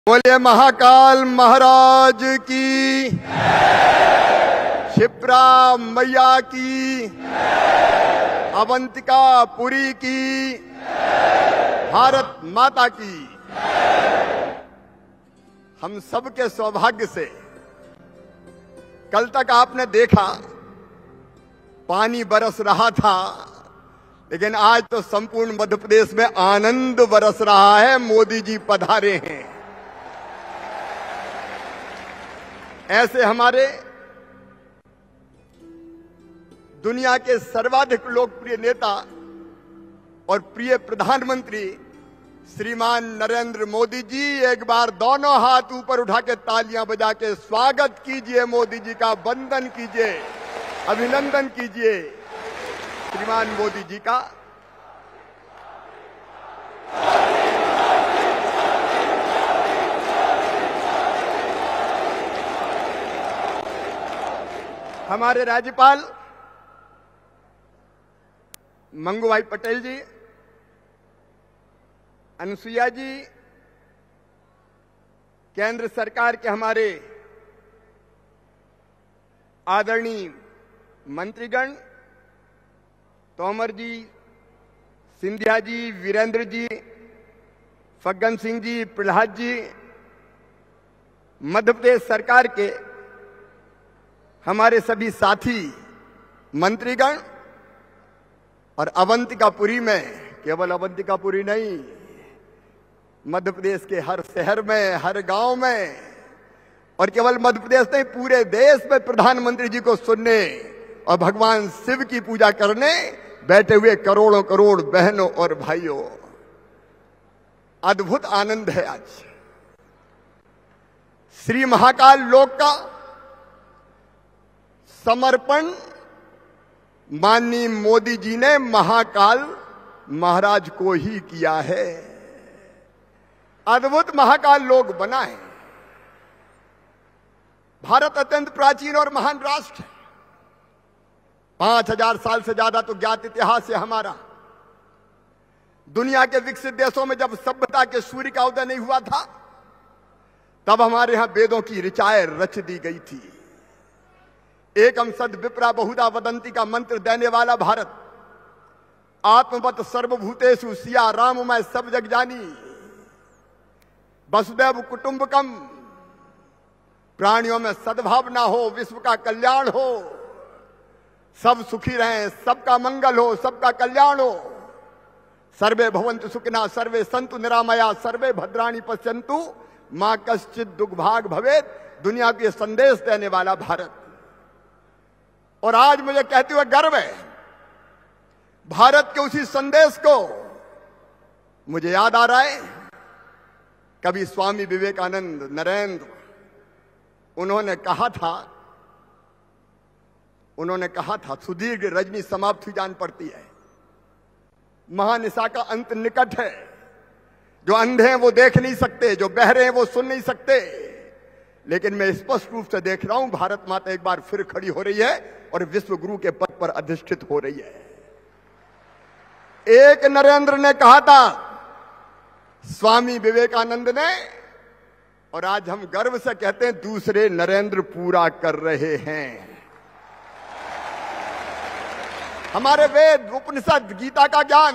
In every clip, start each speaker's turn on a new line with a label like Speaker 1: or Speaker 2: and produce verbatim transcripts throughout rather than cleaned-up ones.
Speaker 1: बोले महाकाल महाराज की, क्षिप्रा मैया की, अवंतिका पुरी की, भारत माता की। हम सबके सौभाग्य से कल तक आपने देखा पानी बरस रहा था, लेकिन आज तो संपूर्ण मध्य प्रदेश में आनंद बरस रहा है। मोदी जी पधारे हैं। ऐसे हमारे दुनिया के सर्वाधिक लोकप्रिय नेता और प्रिय प्रधानमंत्री श्रीमान नरेंद्र मोदी जी, एक बार दोनों हाथ ऊपर उठा के तालियां बजा के स्वागत कीजिए मोदी जी का, वंदन कीजिए, अभिनंदन कीजिए श्रीमान मोदी जी का। हमारे राज्यपाल मंगू भाई पटेल जी, अनुसुईया जी, केंद्र सरकार के हमारे आदरणीय मंत्रीगण, तोमर जी, सिंधिया जी, वीरेंद्र जी, फग्गन सिंह जी, प्रहलाद जी, मध्य प्रदेश सरकार के हमारे सभी साथी मंत्रीगण, और अवंतिकापुरी में, केवल अवंतिकापुरी नहीं, मध्य प्रदेश के हर शहर में, हर गांव में, और केवल मध्य प्रदेश नहीं पूरे देश में प्रधानमंत्री जी को सुनने और भगवान शिव की पूजा करने बैठे हुए करोड़ों करोड़ बहनों और भाइयों, अद्भुत आनंद है। आज श्री महाकाल लोक का समर्पण माननीय मोदी जी ने महाकाल महाराज को ही किया है। अद्भुत महाकाल लोक बना है। भारत अत्यंत प्राचीन और महान राष्ट्र है। पांच हजार साल से ज्यादा तो ज्ञात इतिहास है हमारा। दुनिया के विकसित देशों में जब सभ्यता के सूर्य का उदय नहीं हुआ था, तब हमारे यहां वेदों की ऋचाएं रच दी गई थी। एकम सद विप्रा बहुधा वदंती का मंत्र देने वाला भारत, आत्मवत सर्वभूतेषु सिया राम मैं सब जग जानी, वसुदैव कुटुंबकम, प्राणियों में सद्भावना हो, विश्व का कल्याण हो, सब सुखी रहें, सबका मंगल हो, सबका कल्याण हो, सर्वे भवन्तु सुखिनः, सर्वे सन्तु निरामया, सर्वे भद्राणि पश्यन्तु मां कश्चित् दुर्भाग् भवेत्। दुनिया को यह संदेश देने वाला भारत। और आज मुझे कहते हुए गर्व है, भारत के उसी संदेश को मुझे याद आ रहा है, कभी स्वामी विवेकानंद नरेंद्र, उन्होंने कहा था उन्होंने कहा था सुदीर्घ रजनी समाप्त हुई जान पड़ती है, महानिशा का अंत निकट है। जो अंधे हैं वो देख नहीं सकते, जो बहरे हैं वो सुन नहीं सकते, लेकिन मैं स्पष्ट रूप से देख रहा हूं भारत माता एक बार फिर खड़ी हो रही है और विश्व गुरु के पद पर अधिष्ठित हो रही है। एक नरेंद्र ने कहा था, स्वामी विवेकानंद ने, और आज हम गर्व से कहते हैं दूसरे नरेंद्र पूरा कर रहे हैं। हमारे वेद, उपनिषद, गीता का ज्ञान,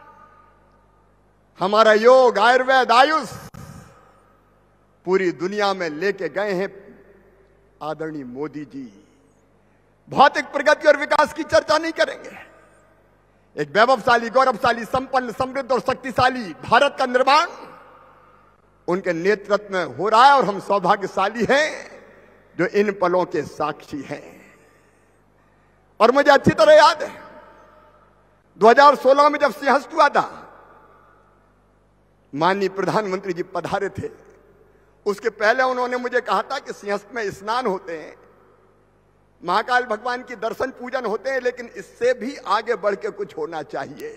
Speaker 1: हमारा योग, आयुर्वेद, आयुष पूरी दुनिया में लेके गए हैं आदरणीय मोदी जी। भौतिक प्रगति और विकास की चर्चा नहीं करेंगे। एक वैभवशाली, गौरवशाली, संपन्न, समृद्ध और शक्तिशाली भारत का निर्माण उनके नेतृत्व में हो रहा है, और हम सौभाग्यशाली हैं जो इन पलों के साक्षी हैं। और मुझे अच्छी तरह याद है दो हज़ार सोलह में जब सिंहस्थ हुआ था, माननीय प्रधानमंत्री जी पधारे थे। उसके पहले उन्होंने मुझे कहा था कि सिंहस्थ में स्नान होते हैं, महाकाल भगवान की दर्शन पूजन होते हैं, लेकिन इससे भी आगे बढ़ के कुछ होना चाहिए।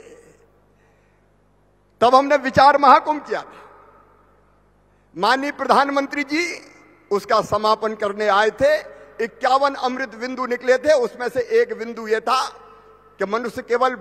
Speaker 1: तब हमने विचार महाकुंभ किया था। माननीय प्रधानमंत्री जी उसका समापन करने आए थे। इक्यावन अमृत बिंदु निकले थे। उसमें से एक बिंदु यह था कि मनुष्य केवल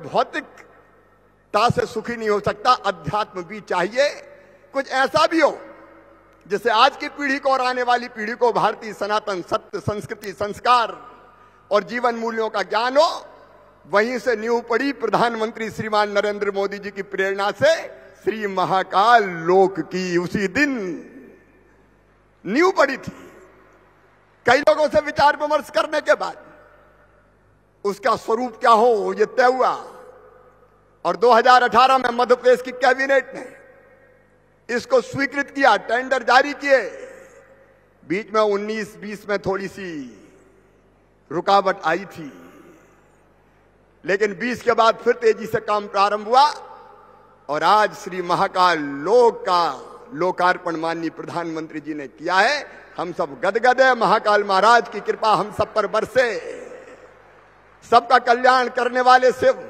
Speaker 1: भौतिकता से सुखी नहीं हो सकता, अध्यात्म भी चाहिए। कुछ ऐसा भी हो जिससे आज की पीढ़ी को और आने वाली पीढ़ी को भारतीय सनातन सत्य, संस्कृति, संस्कार और जीवन मूल्यों का ज्ञान हो। वहीं से नींव पड़ी प्रधानमंत्री श्रीमान नरेंद्र मोदी जी की प्रेरणा से श्री महाकाल लोक की। उसी दिन नींव पड़ी थी। कई लोगों से विचार विमर्श करने के बाद उसका स्वरूप क्या हो यह तय हुआ और दो हज़ार अठारह में मध्य प्रदेश की कैबिनेट ने इसको स्वीकृत किया, टेंडर जारी किए। बीच में उन्नीस बीस में थोड़ी सी रुकावट आई थी, लेकिन बीस के बाद फिर तेजी से काम प्रारंभ हुआ और आज श्री महाकाल लोक का लोकार्पण माननीय प्रधानमंत्री जी ने किया है। हम सब गदगद है। महाकाल महाराज की कृपा हम सब पर बरसे। सबका कल्याण करने वाले शिव,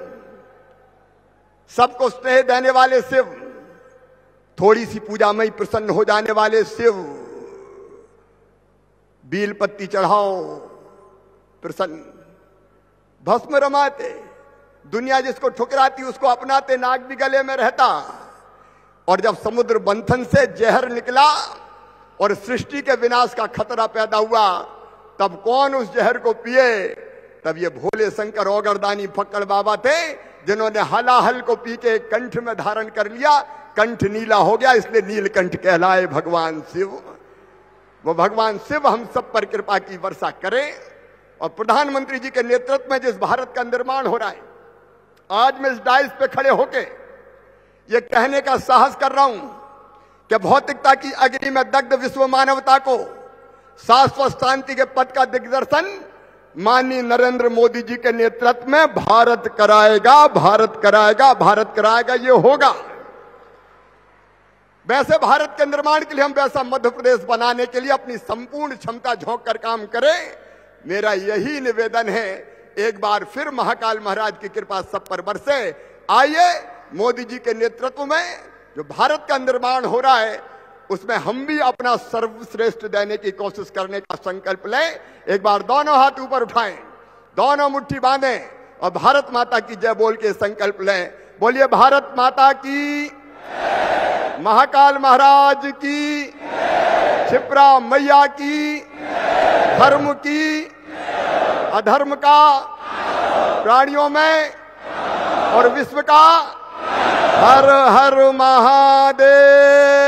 Speaker 1: सबको स्नेह देने वाले शिव, थोड़ी सी पूजा में ही प्रसन्न हो जाने वाले शिव, बील पत्ती चढ़ाओ प्रसन्न, भस्म रमाते, दुनिया जिसको ठुकराती उसको अपनाते, नाग भी गले में रहता। और जब समुद्र मंथन से जहर निकला और सृष्टि के विनाश का खतरा पैदा हुआ, तब कौन उस जहर को पिए? तब ये भोले शंकर औगरदानी फक्कड़ बाबा थे, जिन्होंने हलाहल को पी के कंठ में धारण कर लिया। कंठ नीला हो गया, इसलिए नीलकंठ कहलाए भगवान शिव। वो भगवान शिव हम सब पर कृपा की वर्षा करें। और प्रधानमंत्री जी के नेतृत्व में जिस भारत का निर्माण हो रहा है, आज मैं इस डाइस पे खड़े होके ये कहने का साहस कर रहा हूं कि भौतिकता की अग्नि में दग्ध विश्व मानवता को शाश्वत शांति के पथ का दिग्दर्शन माननीय नरेंद्र मोदी जी के नेतृत्व में भारत कराएगा, भारत कराएगा, भारत कराएगा, ये होगा। वैसे भारत के निर्माण के लिए हम वैसा मध्य प्रदेश बनाने के लिए अपनी संपूर्ण क्षमता झोंक कर काम करें। मेरा यही निवेदन है। एक बार फिर महाकाल महाराज की कृपा सब पर बरसे। आइए मोदी जी के नेतृत्व में जो भारत का निर्माण हो रहा है, उसमें हम भी अपना सर्वश्रेष्ठ देने की कोशिश करने का संकल्प लें। एक बार दोनों हाथ ऊपर उठाएं, दोनों मुट्ठी बांधें और भारत माता की जय बोल के संकल्प लें। बोलिए भारत माता की, महाकाल महाराज की, क्षिप्रा मैया की, धर्म की, अधर्म का, प्राणियों में और विश्व का हर हर महादेव।